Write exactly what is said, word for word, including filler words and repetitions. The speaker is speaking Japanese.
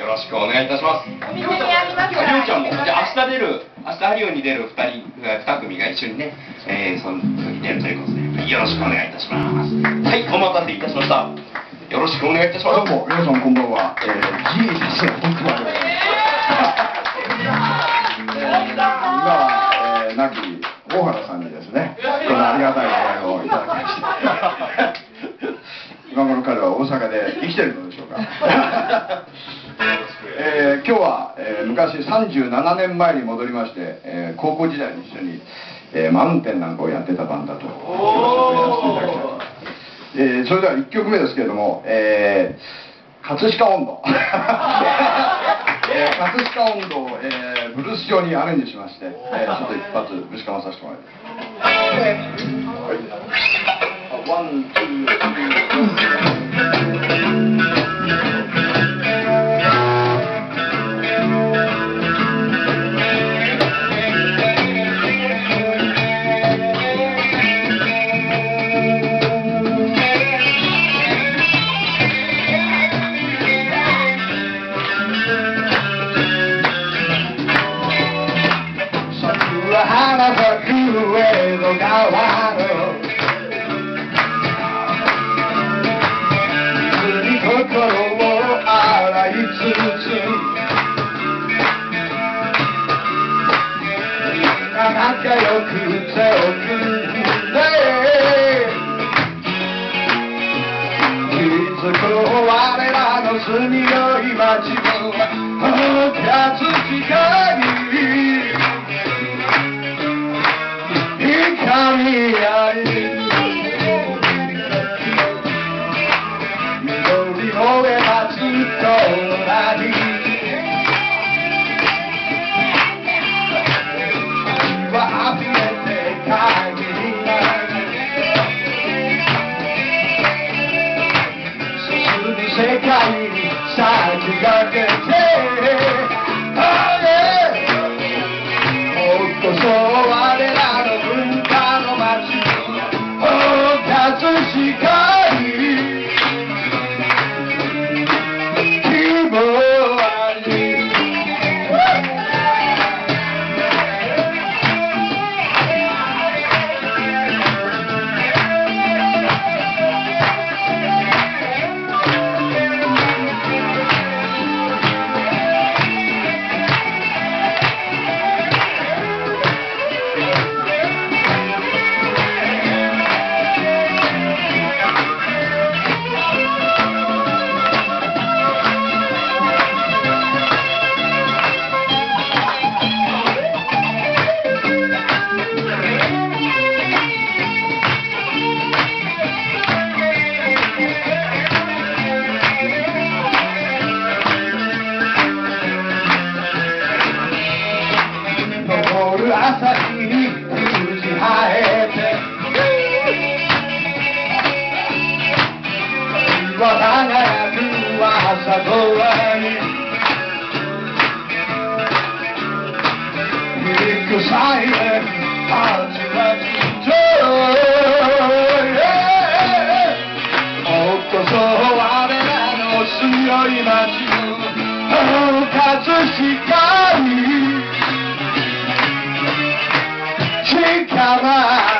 よろしくお願いいたします。りょうちゃんも、じゃあ明日出る、明日ハリオに出るふたり、に組が一緒にね、えー、その時に出るということで、よろしくお願いいたします。はい、お待たせいたしました。よろしくお願いいたします。 どうも、皆さんこんばんは。えー、G ですね、本当は。今は、えー、亡き大原さんにですね、このありがたいお礼をいただきまして。今頃彼は大阪で生きてるのでしょうか。えー、今日は、えー、昔さんじゅうななねんまえに戻りまして、えー、高校時代に一緒に、えー、マウンテンなんかをやってたバンダと今日はやらせていただきたいと思います。えー、それではいっきょくめですけれども、えー、葛飾音頭、えー、葛飾音頭を、えー、ブルース調にアレンジしまして、えー、ちょっと一発ぶちかまさせてもらいます。はい、ワン、ツー、スリー。花咲く上の川の水に心を洗いつつ仲良く手を組んで気づく我らの住みよい街の葛飾に神あり緑の上松となりは溢れて限りない進む世界に先駆けてもっとそう我らの葛飾に希望あり朝日に打ち生えて岩輝く朝空に響くサイレンはつらつともっとそう我らの強い街の葛飾に近場